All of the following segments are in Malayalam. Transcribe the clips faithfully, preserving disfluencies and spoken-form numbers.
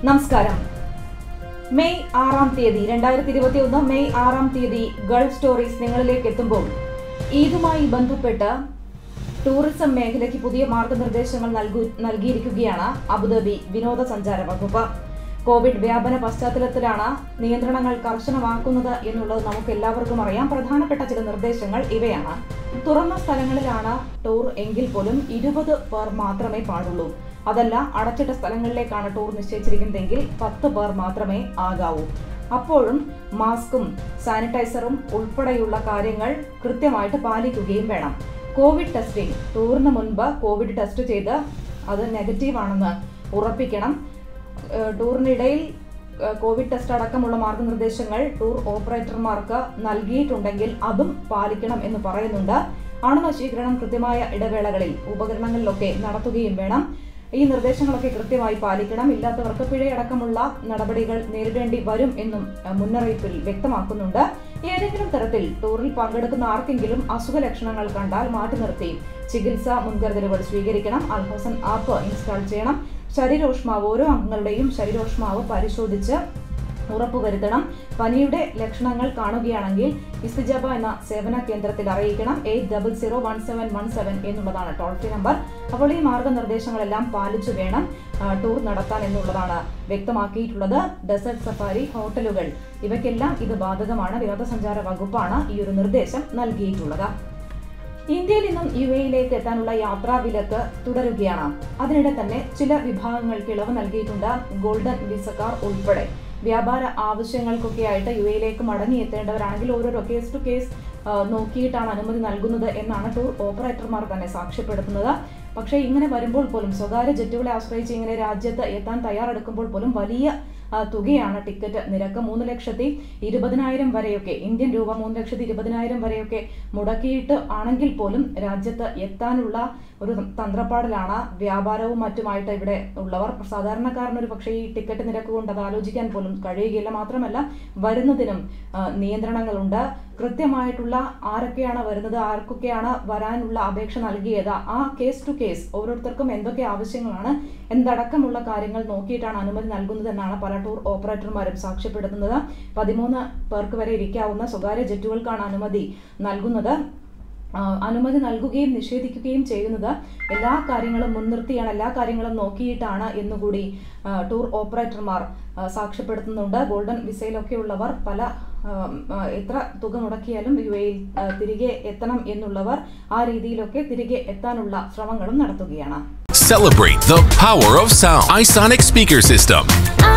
നമസ്കാരം. മെയ് ആറാം തീയതി രണ്ടായിരത്തി ഇരുപത്തി ഒന്ന് മെയ് ആറാം തീയതി ഗൾഫ് സ്റ്റോറീസ് നിങ്ങളിലേക്ക് എത്തുമ്പോൾ ഈദുമായി ബന്ധപ്പെട്ട് ടൂറിസം മേഖലയ്ക്ക് പുതിയ മാർഗനിർദ്ദേശങ്ങൾ നൽകിയിരിക്കുകയാണ് അബുദാബി വിനോദസഞ്ചാര വകുപ്പ്. കോവിഡ് വ്യാപന പശ്ചാത്തലത്തിലാണ് നിയന്ത്രണങ്ങൾ കർശനമാക്കുന്നത് എന്നുള്ളത് നമുക്ക് എല്ലാവർക്കും അറിയാം. പ്രധാനപ്പെട്ട ചില നിർദ്ദേശങ്ങൾ ഇവയാണ്. തുറന്ന സ്ഥലങ്ങളിലാണ് ടൂർ എങ്കിൽ പോലും ഇരുപത് പേർ മാത്രമേ പാടുള്ളൂ. അതല്ല, അടച്ചിട്ട സ്ഥലങ്ങളിലേക്കാണ് ടൂർ നിശ്ചയിച്ചിരിക്കുന്നതെങ്കിൽ പത്ത് പേർ മാത്രമേ ആകാവൂ. അപ്പോഴും മാസ്കും സാനിറ്റൈസറും ഉൾപ്പെടെയുള്ള കാര്യങ്ങൾ കൃത്യമായിട്ട് പാലിക്കുകയും വേണം. കോവിഡ് ടെസ്റ്റിംഗ്, ടൂറിന് മുൻപ് കോവിഡ് ടെസ്റ്റ് ചെയ്ത് അത് നെഗറ്റീവ് ആണെന്ന് ഉറപ്പിക്കണം. ടൂറിനിടയിൽ കോവിഡ് ടെസ്റ്റ് അടക്കമുള്ള മാർഗനിർദ്ദേശങ്ങൾ ടൂർ ഓപ്പറേറ്റർമാർക്ക് നൽകിയിട്ടുണ്ടെങ്കിൽ അതും പാലിക്കണം എന്ന് പറയുന്നുണ്ട്. അണുനശീകരണം കൃത്യമായ ഇടവേളകളിൽ ഉപകരണങ്ങളിലൊക്കെ നടത്തുകയും വേണം. ഈ നിർദ്ദേശങ്ങളൊക്കെ കൃത്യമായി പാലിക്കണം. ഇല്ലാത്തവർക്ക് പിഴയടക്കമുള്ള നടപടികൾ നേരിടേണ്ടി വരും എന്നും മുന്നറിയിപ്പിൽ വ്യക്തമാക്കുന്നുണ്ട്. ഏതെങ്കിലും തരത്തിൽ ടൂറിൽ പങ്കെടുക്കുന്ന ആർക്കെങ്കിലും അസുഖ ലക്ഷണങ്ങൾ കണ്ടാൽ മാറ്റി നിർത്തി ചികിത്സാ മുൻകരുതലുകൾ സ്വീകരിക്കണം. അൽഹസൻ ആപ്പ് ഇൻസ്റ്റാൾ ചെയ്യണം. ശരീരോഷ്മാവ്, ഓരോ അംഗങ്ങളുടെയും ശരീരോഷ്മാവ് പരിശോധിച്ച് ഉറപ്പുവരുത്തണം. പനിയുടെ ലക്ഷണങ്ങൾ കാണുകയാണെങ്കിൽ ഇസ്തിജാബ എന്ന സേവന കേന്ദ്രത്തിൽ അറിയിക്കണം. Eight double zero one seven one seven എന്നുള്ളതാണ് ടോൾ ഫ്രീ നമ്പർ. അപ്പോൾ ഈ മാർഗനിർദ്ദേശങ്ങളെല്ലാം പാലിച്ചു വേണം ടൂർ നടത്താൻ എന്നുള്ളതാണ് വ്യക്തമാക്കിയിട്ടുള്ളത്. ഡെസേർട്ട് സഫാരി, ഹോട്ടലുകൾ ഇവയ്ക്കെല്ലാം ഇത് ബാധകമാണ്. വിനോദസഞ്ചാര വകുപ്പാണ് ഈ ഒരു നിർദ്ദേശം നൽകിയിട്ടുള്ളത്. ഇന്ത്യയിൽ നിന്നും യു എയിലേക്ക് എത്താനുള്ള യാത്രാ വിലക്ക് തുടരുകയാണ്. അതിനിടെ തന്നെ ചില വിഭാഗങ്ങൾക്ക് ഇളവ് നൽകിയിട്ടുണ്ട്. ഗോൾഡൻ വിസക്കാർ ഉൾപ്പെടെ വ്യാപാര ആവശ്യങ്ങൾക്കൊക്കെ ആയിട്ട് യു എയിലേക്ക് മടങ്ങിയെത്തേണ്ടവരാണെങ്കിൽ ഓരോരോ കേസ് ടു കേസ് നോക്കിയിട്ടാണ് അനുമതി നൽകുന്നത് എന്നാണ് ടൂർ ഓപ്പറേറ്റർമാർ തന്നെ സാക്ഷ്യപ്പെടുത്തുന്നത്. പക്ഷേ ഇങ്ങനെ വരുമ്പോൾ പോലും സ്വകാര്യ ജെറ്റുകളെ ആശ്രയിച്ച് ഇങ്ങനെ രാജ്യത്ത് എത്താൻ തയ്യാറെടുക്കുമ്പോൾ പോലും വലിയ തുകയാണ് ടിക്കറ്റ് നിരക്ക്. മൂന്ന് ലക്ഷത്തി ഇരുപതിനായിരം വരെയൊക്കെ ഇന്ത്യൻ രൂപ മൂന്ന് ലക്ഷത്തി ഇരുപതിനായിരം വരെയൊക്കെ മുടക്കിയിട്ട് ആണെങ്കിൽ പോലും രാജ്യത്ത് എത്താനുള്ള ഒരു തന്ത്രപ്പാടിലാണ് വ്യാപാരവും മറ്റുമായിട്ട് ഇവിടെ ഉള്ളവർ. സാധാരണക്കാരനൊരു പക്ഷേ ഈ ടിക്കറ്റ് നിരക്ക് കൊണ്ട് അത് ആലോചിക്കാൻ പോലും കഴിയുകയില്ല. മാത്രമല്ല വരുന്നതിനും നിയന്ത്രണങ്ങളുണ്ട്. കൃത്യമായിട്ടുള്ള ആരൊക്കെയാണ് വരുന്നത്, ആർക്കൊക്കെയാണ് വരാനുള്ള അപേക്ഷ നൽകിയത്, ആ കേസ് ടു കേസ് ഓരോരുത്തർക്കും എന്തൊക്കെ ആവശ്യങ്ങളാണ് എന്തടക്കമുള്ള കാര്യങ്ങൾ നോക്കിയിട്ടാണ് അനുമതി നൽകുന്നത് എന്നാണ് പല ടൂർ ഓപ്പറേറ്റർമാരും സാക്ഷ്യപ്പെടുത്തുന്നത്. പതിമൂന്ന് പേർക്ക് വരെ ഇരിക്കാവുന്ന സ്വകാര്യ ജെറ്റുകൾക്കാണ് അനുമതി നൽകുന്നത്. അനുമതി നൽകുകയും നിഷേധിക്കുകയും ചെയ്യുന്നത് എല്ലാ കാര്യങ്ങളും മുൻനിർത്തിയാണ്, എല്ലാ കാര്യങ്ങളും നോക്കിയിട്ടാണ് എന്നുകൂടി ടൂർ ഓപ്പറേറ്റർമാർ സാക്ഷ്യപ്പെടുത്തുന്നുണ്ട്. ഗോൾഡൻ വിസയിലൊക്കെ ഉള്ളവർ പല എത്ര തുക മുടക്കിയാലും യു എയിൽ തിരികെ എത്തണം എന്നുള്ളവർ ആ രീതിയിലൊക്കെ തിരികെ എത്താനുള്ള ശ്രമങ്ങളും നടത്തുകയാണ്. Celebrate the power of sound. iSonic speaker system.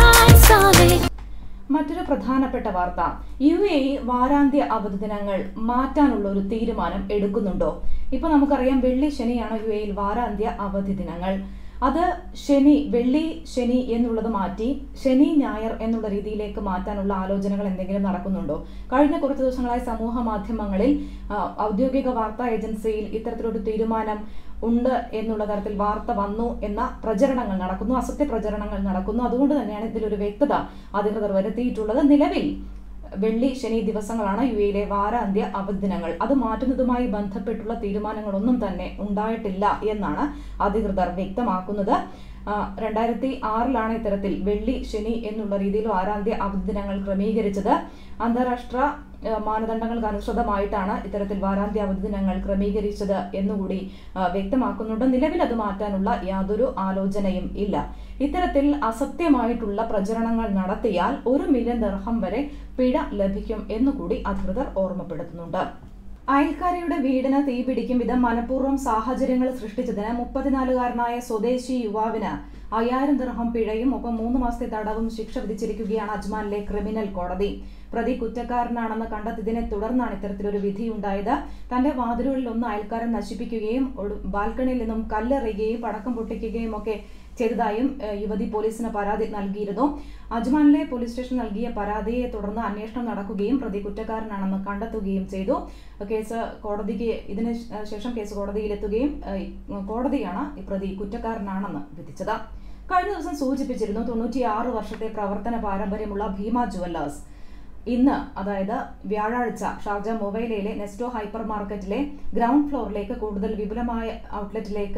iSonic. മറ്റൊരു പ്രധാനപ്പെട്ട വാർത്ത, യു എ ഇ വാരാന്ത്യ അവധി ദിനങ്ങൾ മാറ്റാനുള്ള ഒരു തീരുമാനം എടുക്കുന്നുണ്ടോ? ഇപ്പൊ നമുക്കറിയാം വെള്ളി ശനിയാണ് യു എയിൽ വാരാന്ത്യ അവധി ദിനങ്ങൾ. അത് ശനി വെള്ളി ശനി എന്നുള്ളത് മാറ്റി ശനി ഞായർ എന്നുള്ള രീതിയിലേക്ക് മാറ്റാനുള്ള ആലോചനകൾ എന്തെങ്കിലും നടക്കുന്നുണ്ടോ? കഴിഞ്ഞ കുറച്ച് ദിവസങ്ങളായി സമൂഹ മാധ്യമങ്ങളിൽ ഔദ്യോഗിക വാർത്താ ഏജൻസിയിൽ ഇത്തരത്തിലൊരു തീരുമാനം ഉണ്ട് എന്നുള്ള തരത്തിൽ വാർത്ത വന്നു എന്ന പ്രചരണങ്ങൾ നടക്കുന്നു, അസത്യ പ്രചരണങ്ങൾ നടക്കുന്നു. അതുകൊണ്ട് തന്നെയാണ് ഇതിലൊരു വ്യക്തത അധികൃതർ വരുത്തിയിട്ടുള്ളത്. നിലവിൽ വെള്ളി ശനി ദിവസങ്ങളാണ് യു എയിലെ വാരാന്ത്യ അവധി ദിനങ്ങൾ. അത് മാറ്റുന്നതുമായി ബന്ധപ്പെട്ടുള്ള തീരുമാനങ്ങളൊന്നും തന്നെ ഉണ്ടായിട്ടില്ല എന്നാണ് അധികൃതർ വ്യക്തമാക്കുന്നത്. രണ്ടായിരത്തി ആറിലാണ് ഇത്തരത്തിൽ വെള്ളി ശനി എന്നുള്ള രീതിയിൽ വാരാന്ത്യ അവധി ദിനങ്ങൾ ക്രമീകരിച്ചത്. അന്താരാഷ്ട്ര മാനദണ്ഡങ്ങൾക്ക് അനുസൃതമായിട്ടാണ് ഇത്തരത്തിൽ വാരാന്ത്യ അവധി ദിനങ്ങൾ ക്രമീകരിച്ചത് എന്നുകൂടി വ്യക്തമാക്കുന്നുണ്ട്. നിലവിൽ അത് മാറ്റാനുള്ള യാതൊരു ആലോചനയും ഇല്ല. ഇത്തരത്തിൽ അസത്യമായിട്ടുള്ള പ്രചരണങ്ങൾ നടത്തിയാൽ ഒരു മില്യൺ ദിർഹം വരെ പിഴ ലഭിക്കും എന്നുകൂടി അധികൃതർ ഓർമ്മപ്പെടുത്തുന്നുണ്ട്. അയൽക്കാരിയുടെ വീടിന് തീപിടിക്കും വിധം മനഃപൂർവ്വം സാഹചര്യങ്ങൾ സൃഷ്ടിച്ചതിന് മുപ്പത്തിനാലുകാരനായ സ്വദേശി യുവാവിന് അയ്യായിരം ദിർഹം പിഴയും ഒപ്പം മൂന്ന് മാസത്തെ തടവും ശിക്ഷ വിധിച്ചിരിക്കുകയാണ് അജ്മാനിലെ ക്രിമിനൽ കോടതി. പ്രതി കുറ്റക്കാരനാണെന്ന് കണ്ടെത്തിയതിനെ തുടർന്നാണ് ഇത്തരത്തിലൊരു വിധിയുണ്ടായത്. തന്റെ വാതിലുകളിൽ ഒന്ന് അയൽക്കാരൻ നശിപ്പിക്കുകയും ബാൽക്കണിയിൽ നിന്നും കല്ലെറിയുകയും പടക്കം പൊട്ടിക്കുകയും ഒക്കെ ചെയ്തതായും യുവതി പോലീസിന് പരാതി നൽകിയിരുന്നു. അജ്മാനിലെ പോലീസ് സ്റ്റേഷൻ നൽകിയ പരാതിയെ തുടർന്ന് അന്വേഷണം നടക്കുകയും പ്രതി കുറ്റക്കാരനാണെന്ന് കണ്ടെത്തുകയും ചെയ്തു. കേസ് കോടതിക്ക് ഇതിന് ശേഷം കേസ് കോടതിയിലെത്തുകയും കോടതിയാണ് പ്രതി കുറ്റക്കാരനാണെന്ന് വിധിച്ചത്. കഴിഞ്ഞ ദിവസം സൂചിപ്പിച്ചിരുന്നു, തൊണ്ണൂറ്റിയാറ് വർഷത്തെ പ്രവർത്തന പാരമ്പര്യമുള്ള ഭീമ ജുവല്ലേഴ്സ് ഇന്ന് അതായത് വ്യാഴാഴ്ച ഷാർജ മൊബൈലയിലെ നെസ്റ്റോ ഹൈപ്പർ മാർക്കറ്റിലെ ഗ്രൗണ്ട് ഫ്ലോറിലേക്ക് കൂടുതൽ വിപുലമായ ഔട്ട്ലെറ്റിലേക്ക്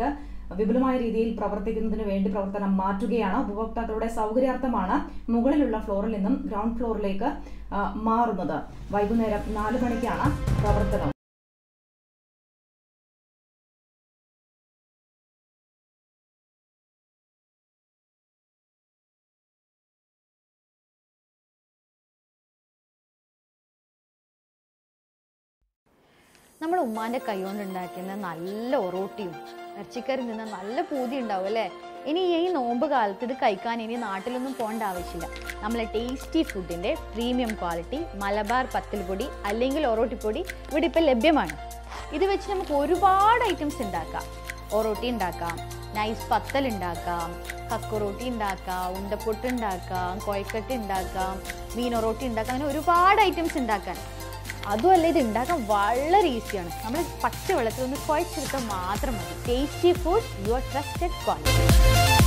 വിപുലമായ രീതിയിൽ പ്രവർത്തിക്കുന്നതിന് വേണ്ടി പ്രവർത്തനം മാറ്റുകയാണ്. ഉപഭോക്താക്കളുടെ സൗകര്യാർത്ഥമാണ് മുകളിലുള്ള ഫ്ലോറിൽ നിന്നും ഗ്രൗണ്ട് ഫ്ലോറിലേക്ക് മാറുന്നത്. വൈകുന്നേരം നാല് മണിക്കാണ് പ്രവർത്തനം. നമ്മൾ ഉമ്മാൻ്റെ കൈ കൊണ്ട് ഉണ്ടാക്കുന്ന നല്ല ഒറോട്ടിയും ഇറച്ചിക്കറി നിന്ന് നല്ല പൂതി ഉണ്ടാവും അല്ലേ? ഇനി ഈ നോമ്പ് കാലത്ത് ഇത് കഴിക്കാൻ ഇനി നാട്ടിലൊന്നും പോകേണ്ട ആവശ്യമില്ല. നമ്മളെ ടേസ്റ്റി ഫുഡിൻ്റെ പ്രീമിയം ക്വാളിറ്റി മലബാർ പത്തൽപ്പൊടി അല്ലെങ്കിൽ ഒറോട്ടിപ്പൊടി ഇവിടെ ഇപ്പം ലഭ്യമാണ്. ഇത് വെച്ച് നമുക്ക് ഒരുപാട് ഐറ്റംസ് ഉണ്ടാക്കാം. ഒറോട്ടി ഉണ്ടാക്കാം, നൈസ് പത്തൽ ഉണ്ടാക്കാം, കക്കൊറോട്ടി ഉണ്ടാക്കാം, ഉണ്ടപ്പൊട്ട് ഉണ്ടാക്കാം, കൊയക്കട്ട് ഉണ്ടാക്കാം, മീൻ ഒറോട്ടി ഉണ്ടാക്കാം. അങ്ങനെ ഒരുപാട് ഐറ്റംസ് ഉണ്ടാക്കാൻ. അതുമല്ല, ഇത് ഉണ്ടാക്കാൻ വളരെ ഈസിയാണ്. നമ്മൾ പച്ച വെള്ളത്തിൽ ഒന്ന് കുഴച്ചെടുത്താൽ മാത്രം മതി. Tasty food, your trusted quality.